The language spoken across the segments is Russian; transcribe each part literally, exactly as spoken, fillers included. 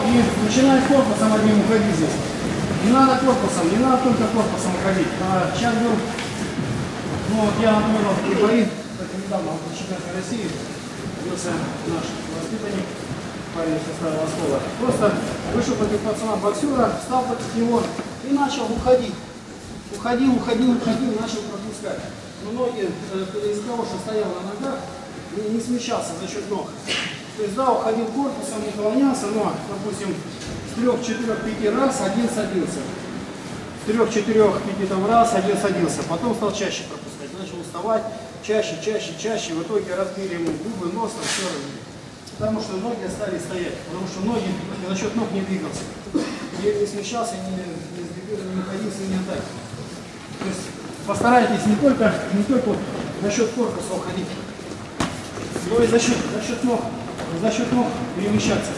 И начинай корпусом одним уходить здесь. Не надо корпусом, не надо только корпусом уходить. А сейчас был, ну вот я отмерил три бои, это недавно, в чемпионате России, бился наш воспитанник, парень из состава Оскола. Просто вышел против пацана боксера, встал против него и начал уходить. Уходил, уходил, уходил, начал пропускать. Но ноги, из того, что стоял на ногах, не, не смещался за счет ног. То есть, да, уходил корпусом, не клонялся, но, допустим, с трех, четырех, пяти раз один садился. С трех, четырех, пяти там раз один садился. Потом стал чаще пропускать. Начал уставать, чаще, чаще, чаще. В итоге разбили ему губы, нос, все. Потому что ноги остались стоять. Потому что ноги за счет ног не двигался. Не смещался, не, не сдвигался, не находился, не атаки. То есть постарайтесь не только, не только вот за счет корпуса уходить, но и за счет, за счет ног, за счет ног перемещаться.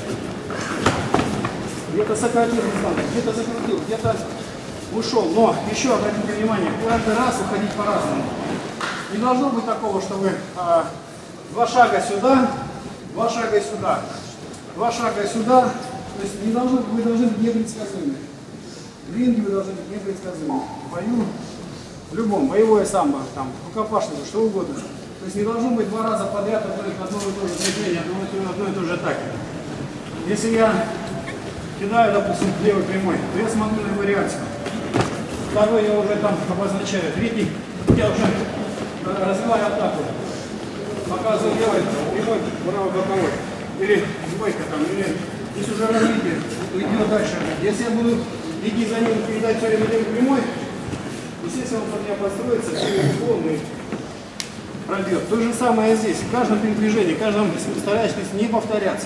Где-то сократил дистанцию, где-то закрутил, где-то ушел. Но еще обратите внимание, каждый раз уходить по-разному. Не должно быть такого, что вы а, два шага сюда, два шага сюда, два шага сюда. То есть не должны, вы должны быть непредсказуемы. В ринге вы должны быть непредсказуемы. В бою, в любом, боевое самбо, там, рукопашное, что угодно. То есть не должно быть два раза подряд одно и то же движение, одно и то же атаки. Если я кидаю, допустим, левой прямой, то я смотрю на его реакцию. Второй я уже там обозначаю. Третий я уже развиваю атаку. Показываю левой прямой, правой боковой. Или двойка там, или здесь уже развитие идет дальше. Если я буду идти за ним, передать все время левой прямой, естественно, он под меня построится, все углом и пробьет. То же самое здесь. В каждом передвижении, в каждом старайтесь не повторяться.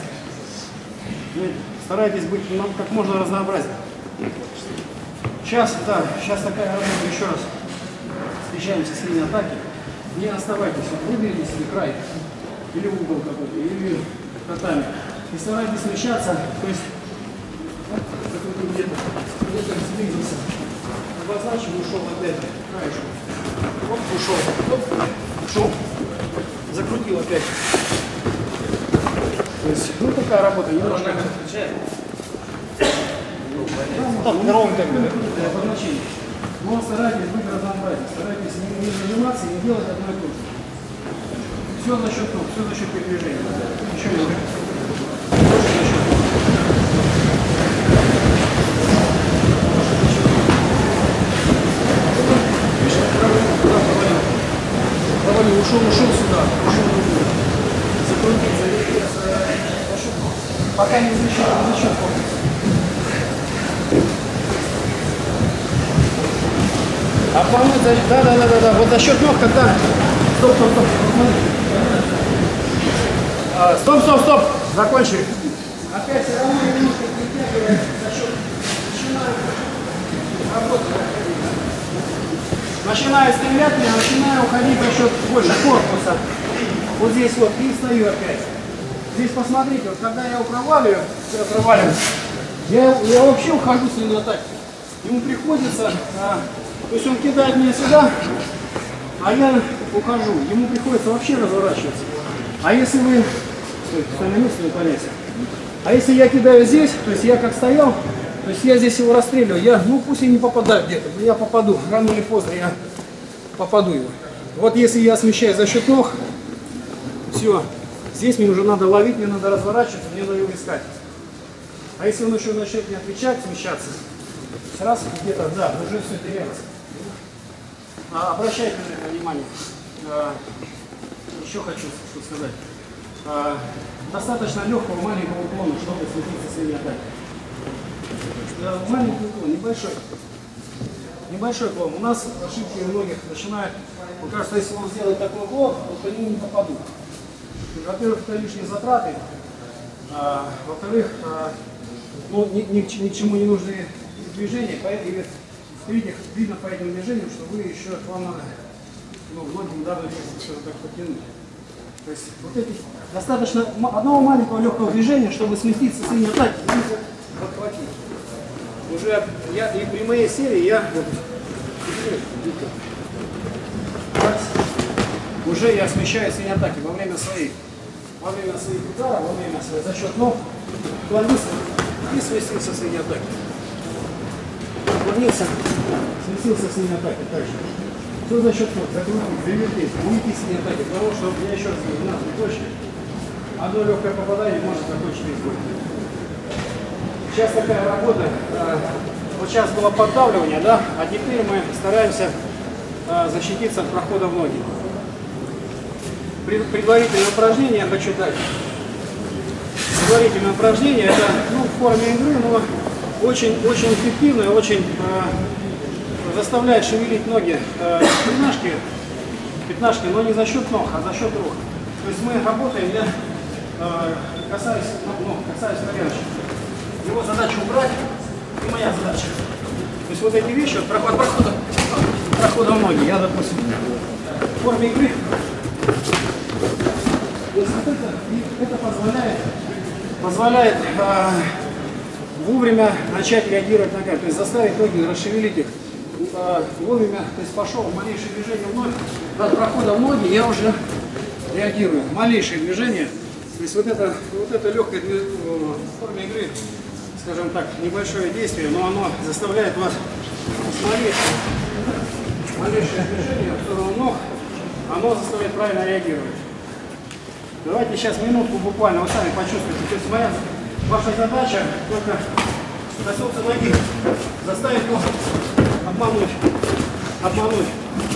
Старайтесь быть нам как можно разнообразнее. Сейчас, да, сейчас такая работа, еще раз встречаемся с линией атаки. Не оставайтесь, выберите себе край, или угол какой-то, или татами. И старайтесь смещаться, то есть где-то где-то сдвинулся, обозначил, ушел опять, краешку. Оп, ушел, оп, ушел, закрутил опять. То есть, ну такая работа, немножко встречает. Так, ровно как бы, да? Обозначение. Но старайтесь быть разнообразнее, старайтесь не, не заниматься и не делать одно и то же. Все за счет ног, все за счет передвижения. Еще не говорю. Тоже за счет ног. Видишь, провалил, куда провалил? Провалил, ушел, ушел сюда, ушел в угол. Закрутил, завертел, за счет ног. Пока не за счет, не за счет корпуса. А помыть, да, да, да, да, да, вот за счет ног, когда... Стоп, стоп, стоп, а, стоп, стоп, стоп, закончили. Опять все равно немножко притягивает за счет... Начинаю работать. Начинаю стрелять, я начинаю уходить за счет больше корпуса. Вот здесь вот, и встаю опять. Здесь посмотрите, вот когда я его проваливаю, проваливаю, я, я вообще ухожу с линии атаки. Ему приходится... А, то есть он кидает меня сюда, а я ухожу. Ему приходится вообще разворачиваться. А если вы... Стой, стой на месте, не поляйся. А если я кидаю здесь, то есть я как стоял, то есть я здесь его расстреливаю, я, ну пусть и не попадаю где-то, я попаду. Рано или поздно я попаду его. Вот если я смещаюсь за счет ног, все. Здесь мне уже надо ловить, мне надо разворачиваться, мне надо его искать. А если он еще начнет не отвечать, смещаться, раз где-то, да, уже все теряется. А, обращайте на это внимание. А, еще хочу что сказать. А, достаточно легкого маленького уклона, чтобы сместиться с линии атаки. Да, маленький уклон, небольшой. Небольшой уклон. У нас ошибки у многих начинают. Мне кажется, если он сделает такой уклон, то по нему не попадут. Во-первых, это лишние затраты. А, во-вторых, а, ну, ни, ни, ни к чему не нужны движения, и в-третьих, видно по этим движениям, что вы еще к вам надо, ну, многим даже что-то так потянуть. То есть вот эти достаточно одного маленького легкого движения, чтобы сместиться с линии атаки, и подхватить. Уже я и при моей серии я вот, уже я смещаюсь с линии атаки во время своих, во время своих ударов, во время своих за счет ног, клонюсь, и сместился с линии атаки. Наклонился, сместился с линии атаки. Также. Все за счет ног. Закрутить, завертеть, уйти с линии атаки. Потому что, я еще раз говорю, у нас не точно. Одно легкое попадание может закончить весь бой. Сейчас такая работа. Вот сейчас было поддавливание, да, а теперь мы стараемся защититься от прохода в ноги. Предварительное упражнение я хочу дать. Предварительное упражнение, это ну, в форме игры, но очень-очень эффективное, очень э, заставляет шевелить ноги э, пятнашки, пятнашки, но не за счет ног, а за счет рук. То есть мы работаем, я э, касаюсь ног, касаюсь коленочек. Его задача убрать, и моя задача. То есть вот эти вещи, вот, проход, прохода, прохода в ноги, я, допустим, в форме игры. То есть вот это, это позволяет, позволяет э, вовремя начать реагировать на ногами, то есть заставить ноги расшевелить их. Э, вовремя, то есть пошел малейшее движение в ноги, от прохода в ноги я уже реагирую. Малейшее движение, то есть вот это, вот это легкое в форме игры, скажем так, небольшое действие, но оно заставляет вас малейшее, малейшее движение в сторону ног, оно заставляет правильно реагировать. Давайте сейчас минутку буквально, вы сами почувствуете. То есть моя, ваша задача только коснуться ноги, заставить его обмануть, обмануть.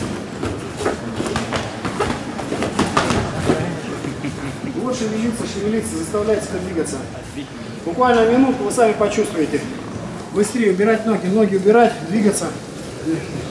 Вот шевелиться, шевелиться, заставлять себя двигаться. Буквально минутку вы сами почувствуете. Быстрее убирать ноги, ноги убирать, двигаться.